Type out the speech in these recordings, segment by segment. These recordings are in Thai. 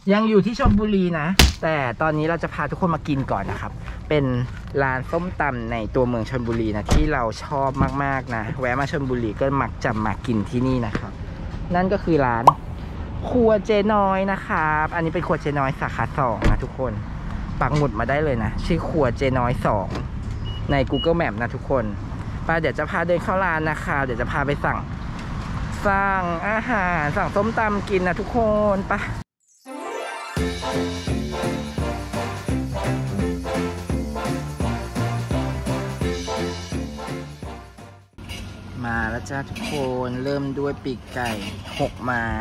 ยังอยู่ที่ชลบุรีนะแต่ตอนนี้เราจะพาทุกคนมากินก่อนนะครับเป็นร้านส้มตำในตัวเมืองชลบุรีนะที่เราชอบมากๆนะแวะมาชลบุรีก็มักจะมากินที่นี่นะครับนั่นก็คือร้านครัวเจ๊น้อยนะครับอันนี้เป็นครัวเจ๊น้อยสาขา2นะทุกคนปักหมุดมาได้เลยนะชื่อครัวเจ๊น้อย2ใน Google Map นะทุกคนไปเดี๋ยวจะพาเดินเข้าร้านนะคะเดี๋ยวจะพาไปสั่งอาหารสั่งส้มตำกินนะทุกคนไปมาแล้วจ้าทุกคนเริ่มด้วยปีกไก่6 ไม้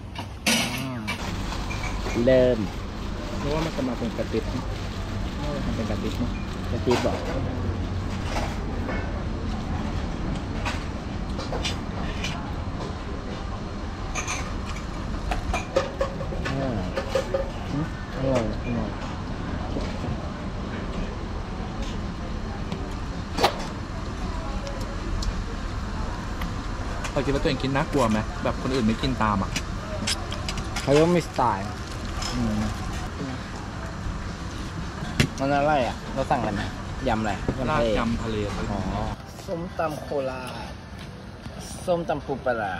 เริ่มเพราะว่ามันจะมาเป็นกระติบมันเป็นกระติบมั้งกระติบบอกอร่อยเราคิดว่าตัวเองกินน่ากลัวไหมแบบคนอื่นไม่กินตามอ่ะเขาต้องมีสไตล์มันอะไรอ่ะเราสั่งกันนะยำอะไรลาบยำทะเลอ๋อส้มตำโคราชส้มตำปูปลา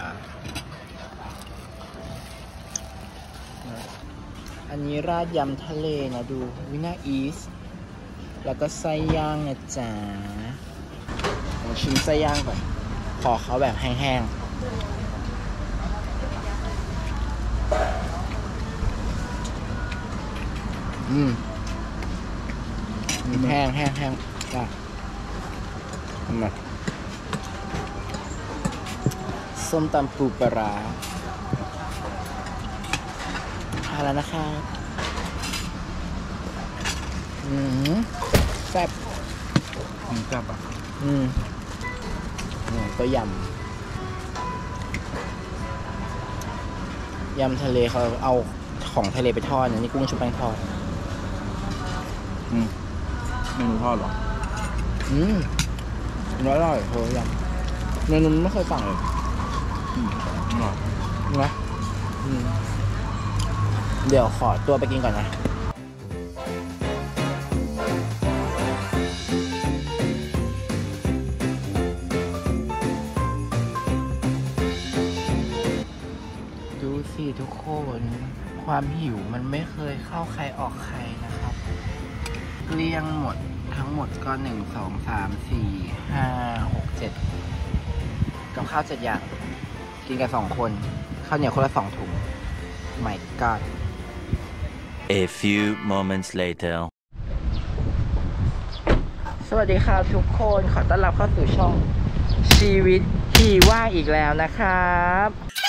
อันนี้ราดยำทะเลนะดูวินาอีสแล้วก็ไส้ย่างนะจ๊ะลองชิมไส้ย่างก่อนขอเขาแบบแห้งๆแห้งจ้ะมาส้มตำปูปลาทานแล้วนะครับแซ่บแซ่บอ่ะก็ยำทะเลเขาเอาของทะเลไปทอดนะนี่กุ้งชุบแป้งทอดเมนูทอดหรออร่อยโหยำเมนูไม่เคยสั่งเลยนะเดี๋ยวขอตัวไปกินก่อนนะดูสิทุกคนความหิวมันไม่เคยเข้าใครออกใครนะครับเกลี้ยงหมดทั้งหมดก็1 2 3 4 5 6 7กับข้าว7 อย่างกินกัน2 คนข้าวเหนียวคนละ2 ถุง My God A few moments later สวัสดีครับทุกคนขอต้อนรับเข้าสู่ช่องชีวิตที่ว่างอีกแล้วนะครับ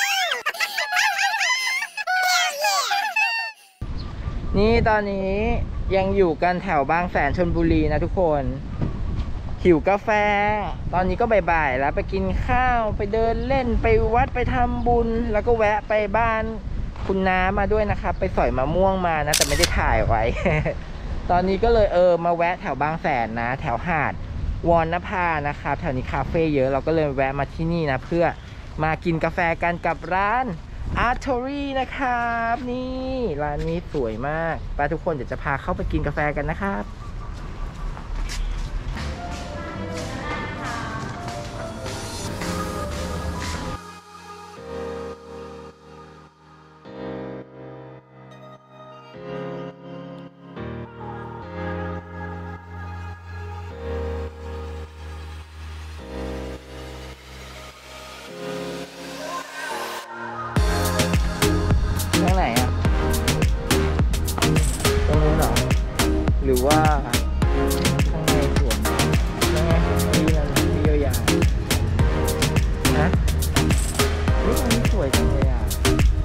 นี่ตอนนี้ยังอยู่กันแถวบางแสนชลบุรีนะทุกคนหิวกาแฟตอนนี้ก็บ่ายๆแล้วไปกินข้าวไปเดินเล่นไปวัดไปทำบุญแล้วก็แวะไปบ้านคุณน้ามาด้วยนะครับไปสอยมะม่วงมานะแต่ไม่ได้ถ่ายไว้ ตอนนี้ก็เลยมาแวะแถวบางแสนนะแถวหาดวรณภานะครับแถวนี้คาเฟ่เยอะเราก็เลยแวะมาที่นี่นะเพื่อมากินกาแฟกันกับร้านArtory นะครับนี่ร้านนี้สวยมากไปทุกคนเดี๋ยวจะพาเข้าไปกินกาแฟกันนะครับไหนอ่ะตรงนู้นเหรอหรือว่าข้างในสวนข้างในมีอะไรมียาวๆนะนี่อันนี้สวยจังเลยอ่ะ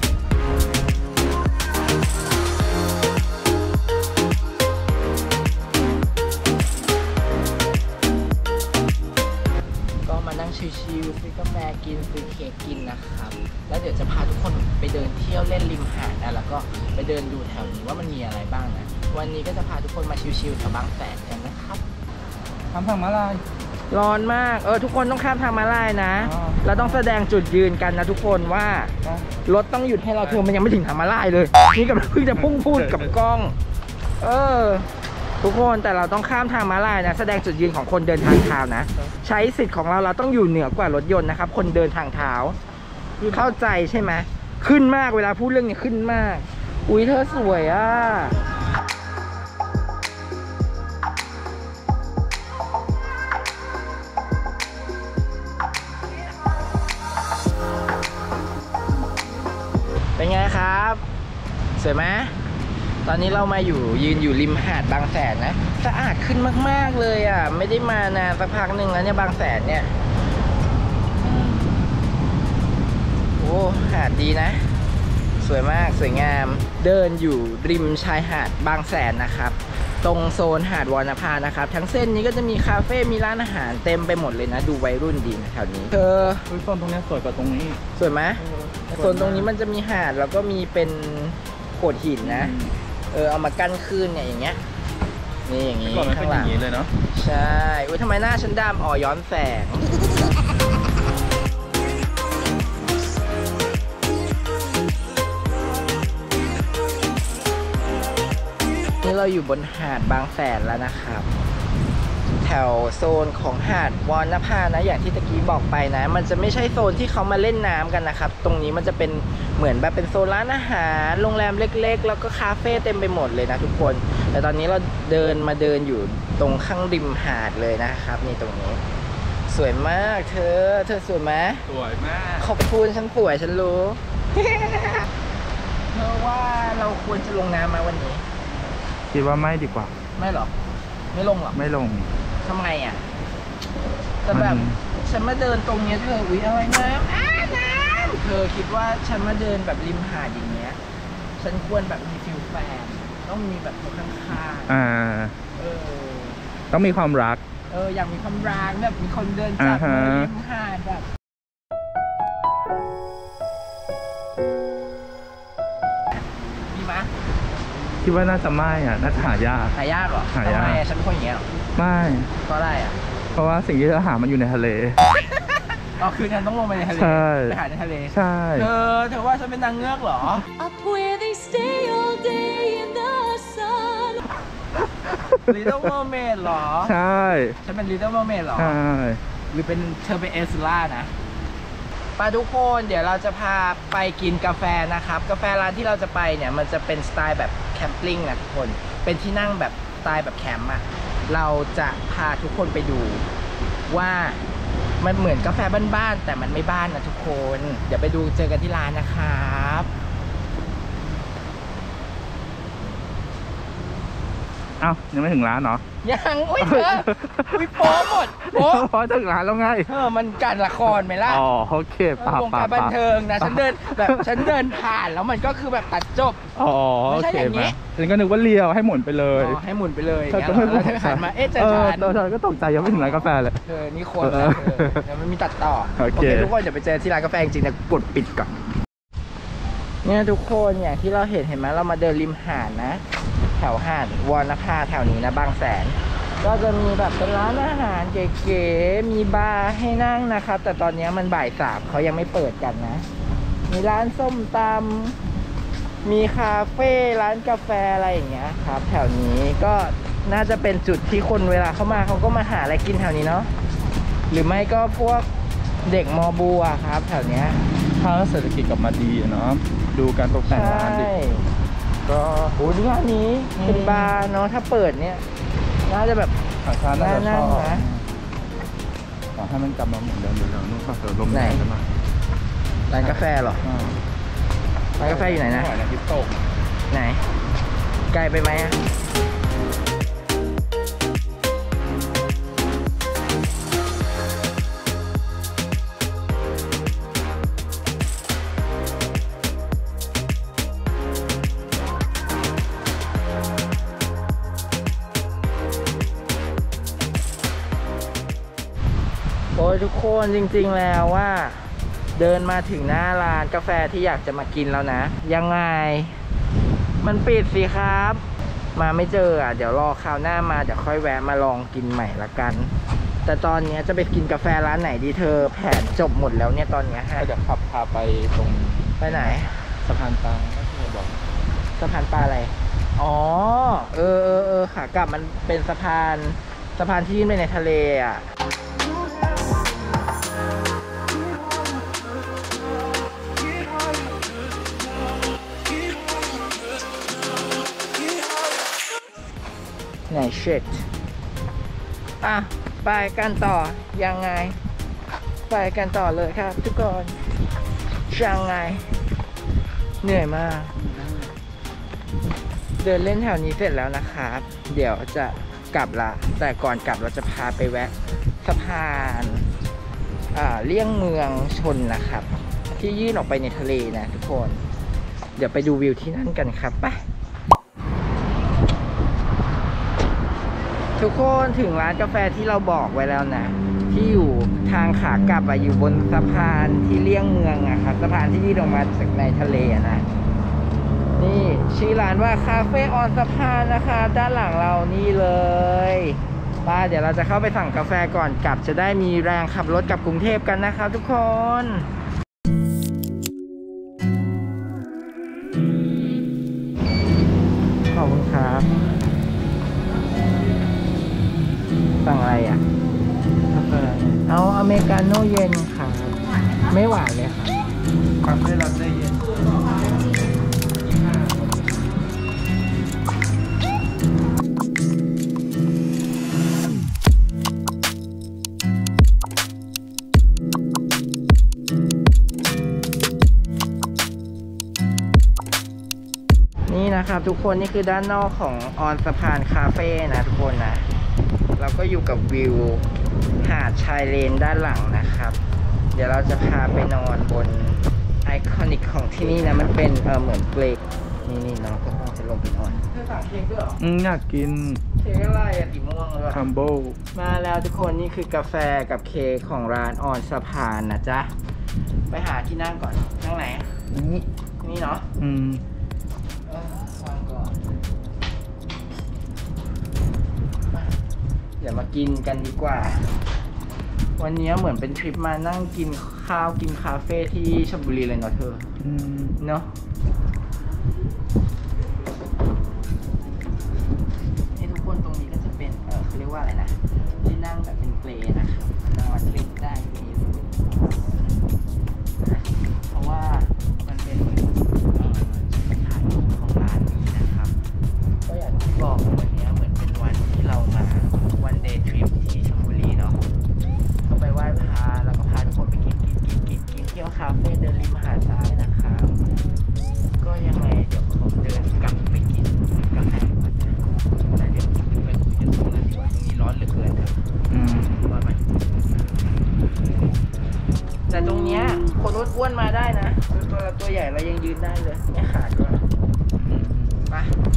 ก็มานั่งชิลๆซื้อกาแฟกินซื้อเค้กกินนะครับแล้วเดี๋ยวจะพาทุกคนไปเดินเที่ยวเล่นริมหาดนะแล้วก็ไปเดินดูแถวนี้ว่ามันมีอะไรบ้างนะวันนี้ก็จะพาทุกคนมาชิลๆแถวบางแสนกันนะครับทำผังมาลายร้อนมากทุกคนต้องข้ามทางม้าลายนะเราต้องแสดงจุดยืนกันนะทุกคนว่ารถต้องหยุดให้เรามันยังไม่ถึงทางม้าลายเลยนี่กำลังเพิ่งจะพุ่งพูดกับกล้องทุกคนแต่เราต้องข้ามทางม้าลายนะแสดงจุดยืนของคนเดินทางเท้านะใช้สิทธิ์ของเราต้องอยู่เหนือกว่ารถยนต์นะครับคนเดินทางเท้าเข้าใจใช่ไหมขึ้นมากเวลาพูดเรื่องนี้ขึ้นมากอุ๊ยเธอสวยอ่ะเป็นไงครับสวยไหมตอนนี้เรามายืนอยู่ริมหาดบางแสนนะสะอาดขึ้นมากๆเลยอ่ะไม่ได้มานานสักพักหนึ่งแล้วเนี่ยบางแสนเนี่ยโอ้หาดดีนะสวยมากสวยงามเดินอยู่ริมชายหาดบางแสนนะครับตรงโซนหาดวรรณภานะครับทั้งเส้นนี้ก็จะมีคาเฟ่มีร้านอาหารเต็มไปหมดเลยนะดูวัยรุ่นดีนะแถวนี้โซนตรงนี้สวยกว่าตรงนี้สวยไหมโซนตรงนี้มันจะมีหาดแล้วก็มีเป็นโขดหินนะเอามากั้นคืนเนี่ยอย่างเงี้ยนี่อย่างงี้ข้างหลังเลยเนาะใช่อุ้ยทำไมหน้าฉันดำย้อนแสงนี่เราอยู่บนหาดบางแสนแล้วนะครับแถวโซนของหาดวรรณภานะอย่างที่ตะกี้บอกไปนะมันจะไม่ใช่โซนที่เขามาเล่นน้ำกันนะครับตรงนี้มันจะเป็นเหมือนแบบเป็นโซนร้านอาหารโรงแรมเล็กๆแล้วก็คาเฟ่เต็มไปหมดเลยนะทุกคนแต่ตอนนี้เราเดินอยู่ตรงข้างริมหาดเลยนะครับนี่ตรงนี้สวยมากเธอสวยไหมสวยมากขอบคุณฉันสวยฉันรู้ เธอว่าเราควรจะลงน้ำมาวันนี้คิดว่าไม่ดีกว่าไม่หรอไม่ลงหรอไม่ลงทำไมอ่ะแต่แบบฉันมาเดินตรงนี้เธออุ๊ยอะไรน้ำเธอคิดว่าฉันมาเดินแบบริมหาดอย่างเงี้ยฉันควรแบบมีฟิลแฟนต้องมีแบบคนข้างต้องมีความรักอยากมีความรักแบบมีคนเดินจับมือริมหาดแบบมีมั้ยคิดว่าน่าจะไม่น่าจะหายากเหรอทำไมฉันเป็นคนอย่างเงี้ยไม่เพราะอะไรเพราะว่าสิ่งที่เราหามันอยู่ในทะเลคือฉันต้องลงไปในทะเลไปหาในทะเลใช่เธอว่าฉันเป็นนางเงือกเหรอ Little Mermaid เหรอใช่ฉันเป็น Little Mermaid เหรอใช่หรือเป็นเธอเป็นเอซูล่านะไปทุกคนเดี๋ยวเราจะพาไปกินกาแฟนะครับกาแฟร้านที่เราจะไปเนี่ยมันจะเป็นสไตล์แบบแคมปิ้งนะทุกคนเป็นที่นั่งแบบสไตล์แบบแคมป์เราจะพาทุกคนไปดูว่ามันเหมือนกาแฟบ้านๆแต่มันไม่บ้านนะทุกคนเดี๋ยวไปดูเจอกันที่ร้านนะครับยังไม่ถึงร้านเหรอยังอุ้ยเธออุ้ยโป๊หมดโป๊พอถึงร้านแล้วไงมันการละครไหมล่ะโอเควงการบันเทิงนะฉันเดินผ่านแล้วมันก็คือแบบตัดจบไม่ใช่อย่างนี้ฉันก็นึกว่าเลี้ยวให้หมุนไปเลยให้หมุนไปเลยแล้วเธอหันมาเจอฉันก็ตกใจยังไม่ถึงร้านกาแฟเลยนี่คนมันมีตัดต่อโอเคทุกคนเดี๋ยวไปเจอที่ร้านกาแฟจริงๆนะกดปิดก่อนเนี่ยทุกคนอย่างที่เราเห็นไหมเรามาเดินริมหาดนะแถวหาดวรรณภาแถวนี้นะบางแสนก็จะมีแบบเป็นร้านอาหารเก๋ๆมีบาร์ให้นั่งนะครับแต่ตอนนี้มันบ่าย3เขายังไม่เปิดกันนะมีร้านส้มตำมีคาเฟ่ร้านกาแฟอะไรอย่างเงี้ยครับแถวนี้ก็น่าจะเป็นจุดที่คนเวลาเข้ามาเขาก็มาหาอะไรกินแถวนี้เนาะหรือไม่ก็พวกเด็กมอบัวครับแถวเนี้ยถ้าเศรษฐกิจกลับมาดีเนาะดูการตกแต่งร้านดิก็โอ้ยร้านนี้เป็นบาร์เนาะถ้าเปิดเนี่ยน่าจะแบบน่านั่งนะขอให้มันกลับมาเหมือนเดิมนู่นก็เกิดลมแรงขึ้นมาร้านกาแฟเหรอร้านกาแฟอยู่ไหนนะไหนไกลไปไหมโอ้ยทุกคนจริงๆแล้วว่าเดินมาถึงหน้าร้านกาแฟที่อยากจะมากินแล้วนะยังไงมันปิดสิมาไม่เจอเดี๋ยวรอคราวหน้ามาเดี๋ยวค่อยแวะมาลองกินใหม่ละกันแต่ตอนนี้จะไปกินกาแฟร้านไหนดีเธอแผนจบหมดแล้วเนี่ยตอนนี้ฮะก็จะขับพาไปตรงไปไหนสะพานปลาก็คือบอกสะพานปลาอะไรอ๋อขากลับมันเป็นสะพานที่ยื่นไปในทะเลอ่ะไหนเช็ดอ่ะไปกันต่อยังไงไปกันต่อเลยครับทุกคนยังไงเหนื่อยมากเดินเล่นแถวนี้เสร็จแล้วนะครับเดี๋ยวจะกลับละแต่ก่อนกลับเราจะพาไปแวะสะพานเลี่ยงเมืองชนนะครับที่ยื่นออกไปในทะเลนะทุกคนเดี๋ยวไปดูวิวที่นั่นกันครับไปทุกคนถึงร้านกาแฟที่เราบอกไว้แล้วนะที่อยู่ทางขากลับอยู่บนสะพานที่เลี่ยงเมืองครับสะพานที่ยื่นออกมาจากในทะเลนะนี่ชื่อร้านว่าคาเฟ่ออนสะพานนะคะด้านหลังเรานี่เลยป้าเดี๋ยวเราจะเข้าไปสั่งกาแฟก่อนกลับจะได้มีแรงขับรถกลับกรุงเทพกันนะครับทุกคนขอบคุณครับสั่งอะไรอ่ะกาแฟเอาอเมริกาโน่เย็นค่ะไม่หวานเลยค่ะคาเฟ่ลาเต้เย็นนี่นะครับทุกคนนี่คือด้านนอกของออนสะพานคาเฟ่นะทุกคนนะเราก็อยู่กับวิวหาดชายเลนด้านหลังนะครับเดี๋ยวเราจะพาไปนอนบนไอคอนิกของที่นี่นะมันเป็นเหมือนเปลกนี่น้องก็ต้องจะลงไปนอนเธอสั่งเค้กด้วยเหรออยากกินเค้กอะไรอะสีม่วงเลยคัมโบมาแล้วทุกคนนี่คือกาแฟกับเค้กของร้านออนสะพานนะจ๊ะไปหาที่นั่งก่อนนั่งไหนนี่เนาะวางก่อนเดี๋ยวมากินกันดีกว่าวันนี้เหมือนเป็นทริปมานั่งกินข้าวกินคาเฟ่ที่ชลบุรีเลยเนาะเธอเนาะนี่ทุกคนตรงนี้ก็จะเป็นเขาเรียกว่าอะไรนะที่นั่งแบบเป็นเปลนะครับนั่งมาคลิกได้มีเพราะว่ามันเป็นถ่ายรูปของร้านนี้นะครับก็อย่างที่บอกวันนี้เหมือนเป็นวันที่เรามาวันเดย์ทริปที่ชลบุรีเนาะก็ไปไหว้พระแล้วก็พาทุกคนไปกินเที่ยวคาเฟ่เดินริมหาดทรายนะครับก็ยังไงเดี๋ยวผมเดินกลับไปกินกาแฟก่อนนะแล้วเดี๋ยวไปคุยกันตรงนั้นดีกว่าตรงนี้ร้อนเหลือเกินเถอะว่าไปแต่ตรงเนี้ยคนอ้วนๆมาได้นะตัวใหญ่เรายังยืนได้เลยไม่ขาดด้วยไป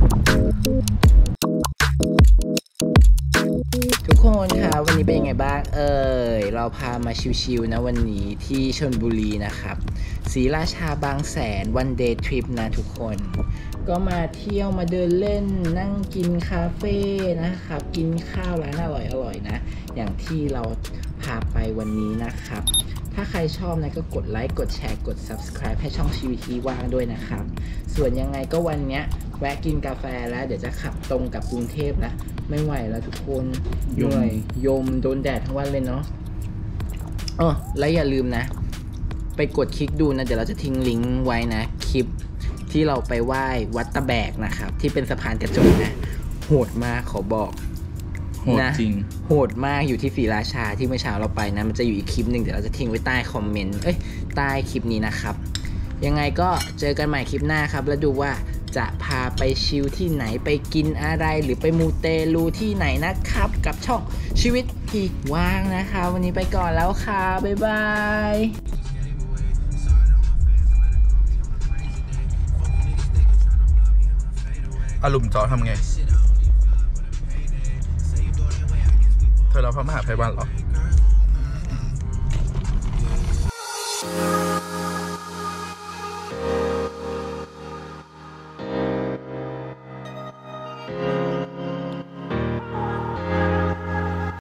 ทุกคนค่ะวันนี้เป็นยังไงบ้างเราพามาชิวๆนะวันนี้ที่ชลบุรีนะครับศรีราชาบางแสนวันเดย์ทริปนะทุกคนก็มาเที่ยวมาเดินเล่นนั่งกินคาเฟ่นะครับกินข้าวร้านอร่อยนะอย่างที่เราพาไปวันนี้นะครับถ้าใครชอบนะก็กดไลค์กดแชร์กด Subscribe ให้ช่องชีวิตว่างด้วยนะครับส่วนยังไงก็วันเนี้ยแวะกินกาแฟแล้วเดี๋ยวจะขับตรงกับกรุงเทพนะไม่ไหวแล้วทุกคนเหนื่อยยมโดนแดดทั้งวันเลยเนาะแล้วอย่าลืมนะไปกดคลิกดูนะเดี๋ยวเราจะทิ้งลิงก์ไว้นะคลิปที่เราไปไหว้วัดตะแบกนะครับที่เป็นสะพานกระจกนะโหดมากขอบอกโหดจริงโหดมากอยู่ที่ศรีราชาที่เมื่อเช้าเราไปนะมันจะอยู่อีกคลิปหนึ่งเดี๋ยวเราจะทิ้งไว้ใต้คอมเมนต์ใต้คลิปนี้นะครับยังไงก็เจอกันใหม่คลิปหน้าครับแล้วดูว่าจะพาไปชิลที่ไหนไปกินอะไรหรือไปมูเตลูที่ไหนนะครับกับช่องชีวิตที่ว่างนะคะวันนี้ไปก่อนแล้วค่ะบ๊ายบายอารมณ์จอทำไงเธอเราพระมหาไพวันเหรอ